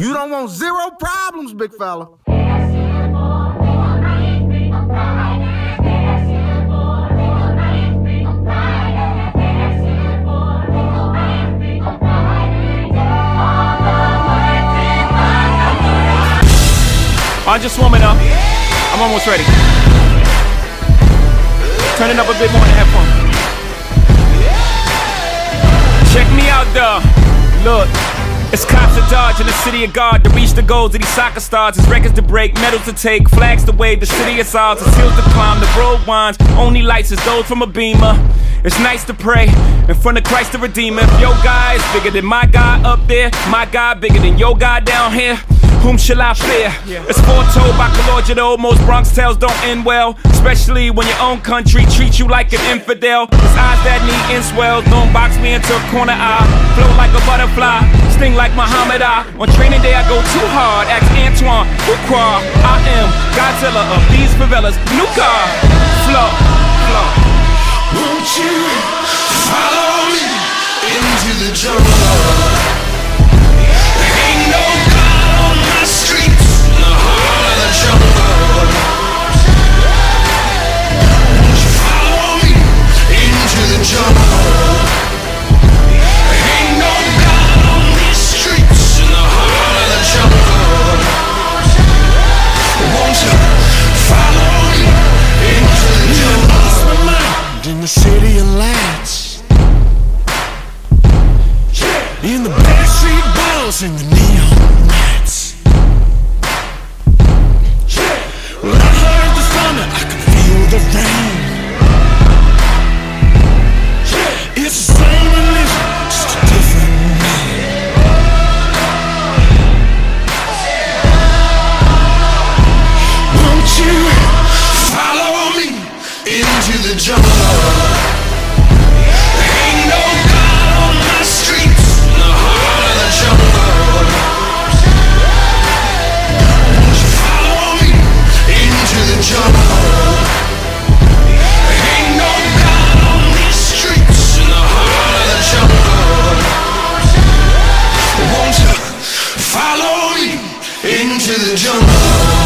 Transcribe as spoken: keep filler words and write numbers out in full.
You don't want zero problems, big fella. I'm just warming up. I'm almost ready. Turn it up a bit more and have fun. Check me out, though. Look, it's cops to dodge in the city of God to reach the goals of these soccer stars. It's records to break, medals to take, flags to wave. The city is ours, it's hills to climb, the road winds. Only lights is those from a beamer. It's nice to pray in front of Christ the Redeemer. If your guy is bigger than my guy up there, my guy bigger than your guy down here, whom shall I fear? Yeah. It's foretold by Calogero, most Bronx tales don't end well, especially when your own country treats you like an infidel. It's eyes that need inswells, don't box me into a corner eye. Float like a butterfly, sting like Muhammad Ali. On training day I go too hard, ask Antoine, Fuqua. I am Godzilla of these favelas, new car, flow, flow. Won't you follow me into the jungle? There ain't no God on my streets, in the heart of the jungle. Won't you follow me into the jungle? There ain't no God on these streets, in the heart of the jungle. Won't you follow me into the jungle? In the city of lights, in the backstreet balls and the neon lights. When I heard the thunder, I could feel the rain. It's the same religion, just a different name. Won't you follow me into the jungle? Follow me into the jungle.